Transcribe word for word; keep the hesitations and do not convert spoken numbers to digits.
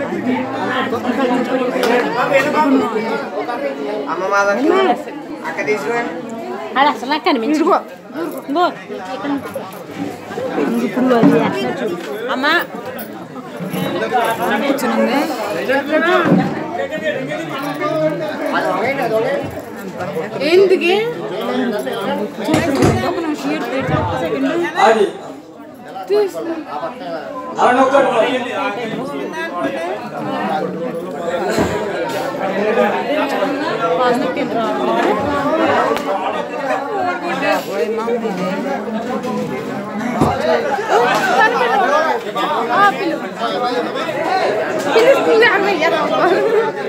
అమ్మ మాధవ్ అక్క తీసుకుని ఆడ అసలు నాకు కనిపించు అమ్మా ఎందుకే పిలుస్తుంది అమ్మ